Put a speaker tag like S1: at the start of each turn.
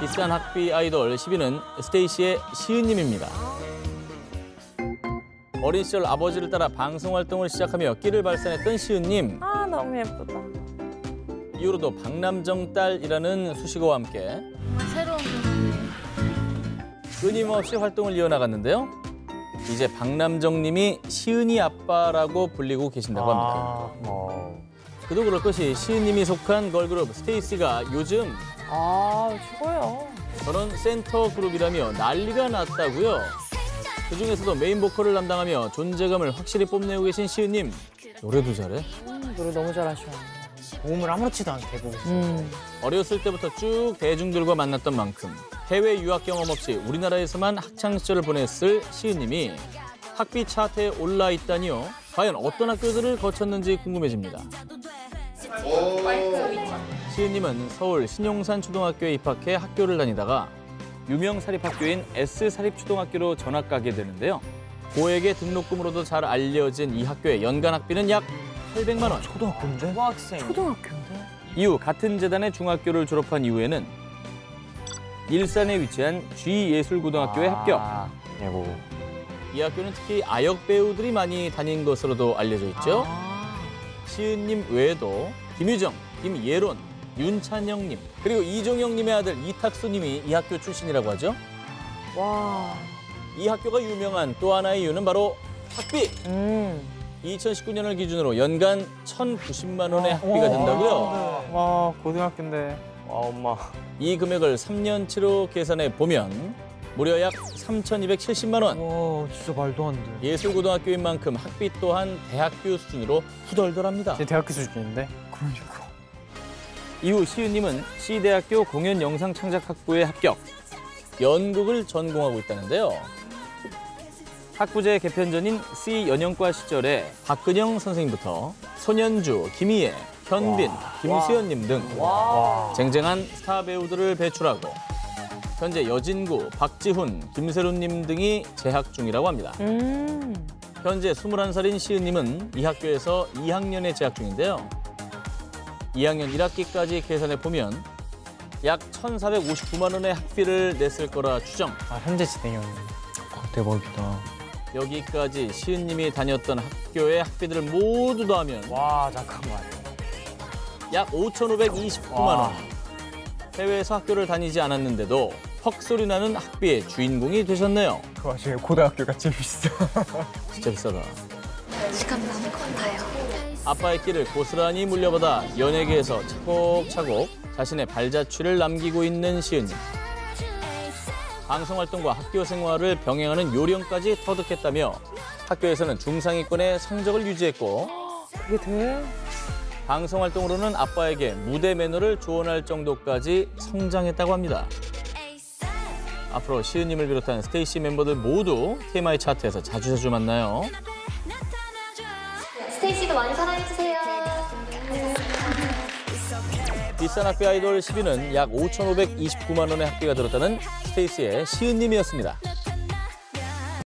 S1: 비싼 학비 아이돌 10위는 스테이시의 시은님입니다. 어린 시절 아버지를 따라 방송 활동을 시작하며 끼를 발산했던 시은님.
S2: 아, 너무 예쁘다.
S1: 이후로도 박남정 딸이라는 수식어와 함께
S3: 새로운 경험이에요.
S1: 끊임없이 활동을 이어나갔는데요. 이제 박남정님이 시은이 아빠라고 불리고 계신다고 합니다. 그도 그럴 것이 시은님이 속한 걸그룹 스테이시가 요즘
S2: 죽어요.
S1: 저런 센터 그룹이라며 난리가 났다고요. 그중에서도 메인 보컬을 담당하며 존재감을 확실히 뽐내고 계신 시은님. 노래도 잘해?
S2: 노래 너무 잘하셔.
S4: 고음을 아무렇지도 않게 보고 있어요.
S1: 어렸을 때부터 쭉 대중들과 만났던 만큼 해외 유학 경험 없이 우리나라에서만 학창 시절을 보냈을 시은님이 학비 차트에 올라 있다니요. 과연 어떤 학교들을 거쳤는지 궁금해집니다. 시은님은 서울 신용산 초등학교에 입학해 학교를 다니다가 유명 사립학교인 S사립초등학교로 전학 가게 되는데요. 고액의 등록금으로도 잘 알려진 이 학교의 연간 학비는 약 800만 원.
S4: 초등학교인데?
S2: 초등학생. 초등학교인데?
S1: 이후 같은 재단의 중학교를 졸업한 이후에는 일산에 위치한 G예술고등학교에 합격. 이 학교는 특히 아역 배우들이 많이 다닌 것으로도 알려져 있죠. 시은님 외에도 김유정, 김예론, 윤찬영님, 그리고 이종영님의 아들 이탁수님이 이 학교 출신이라고 하죠.
S2: 와.
S1: 이 학교가 유명한 또 하나의 이유는 바로 학비. 2019년을 기준으로 연간 1,090만 원의 학비가 된다고요.
S4: 와, 고등학교인데.
S5: 와, 엄마.
S1: 이 금액을 3년치로 계산해 보면 무려 약 3,270만 원.
S4: 와, 진짜 말도 안 돼.
S1: 예술고등학교인 만큼 학비 또한 대학교 수준으로 후덜덜합니다.
S4: 제 대학교 수준인데? 그러니까.
S1: 이후 시은님은 C대학교 공연영상창작학부에 합격. 연극을 전공하고 있다는데요. 학부제 개편전인 C연영과 시절에 박근영 선생님부터 손현주, 김희애, 현빈, 김수현님 등 쟁쟁한 스타 배우들을 배출하고 현재 여진구, 박지훈, 김세론님 등이 재학 중이라고 합니다. 현재 21살인 시은님은 이 학교에서 2학년에 재학 중인데요. 2학년 1학기까지 계산해 보면 약 1,459만 원의 학비를 냈을 거라 추정.
S4: 현재 진행형이. 대박이다.
S1: 여기까지 시은님이 다녔던 학교의 학비들을 모두 더하면
S4: 와, 잠깐만.
S1: 약 5,529만 원. 해외에서 학교를 다니지 않았는데도 헉소리 나는 학비의 주인공이 되셨네요.
S4: 그 와중에 고등학교가 제일 비싸.
S1: 진짜 비싸다.
S3: 시간 남은 것 같아요.
S1: 아빠의 길을 고스란히 물려받아 연예계에서 차곡차곡 자신의 발자취를 남기고 있는 시은님. 방송활동과 학교 생활을 병행하는 요령까지 터득했다며 학교에서는 중상위권의 성적을 유지했고
S2: 그게 돼?
S1: 방송활동으로는 아빠에게 무대 매너를 조언할 정도까지 성장했다고 합니다. 앞으로 시은님을 비롯한 스테이시 멤버들 모두 TMI 차트에서 자주자주 만나요.
S3: 스테이시도 많이 사랑해주세요.
S1: 비싼 학비 아이돌 10위는 약 5,529만 원의 학비가 들었다는 스테이시의 시은님이었습니다.